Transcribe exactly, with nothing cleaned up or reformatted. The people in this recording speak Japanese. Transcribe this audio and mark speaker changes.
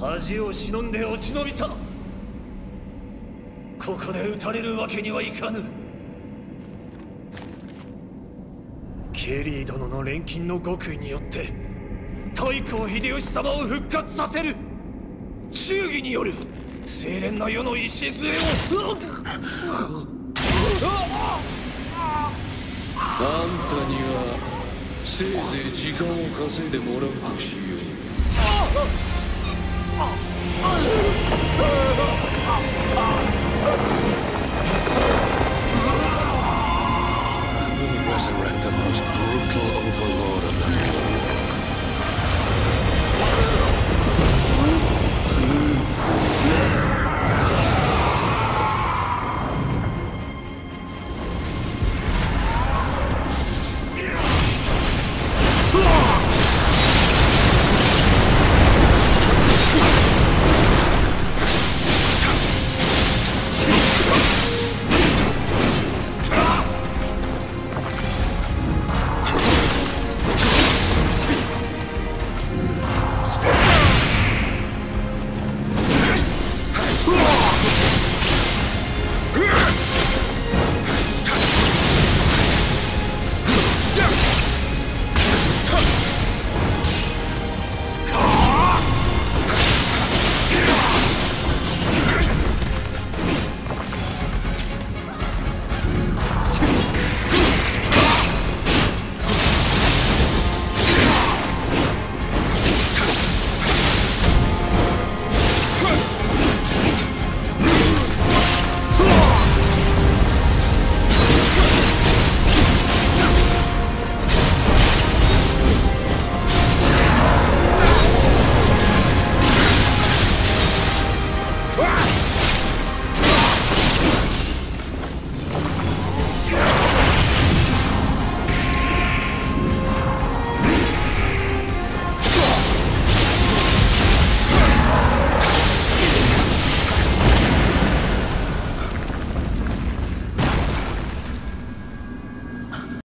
Speaker 1: 恥を忍んで落ち延びた。ここで撃たれるわけにはいかぬ。ケリー殿の錬金の極意によって太閤秀吉様を復活させる。忠義による清廉な世の礎を。
Speaker 2: あんたにはせいぜい時間を稼いでもらうとしよう。
Speaker 3: I will resurrect the most brutal overlord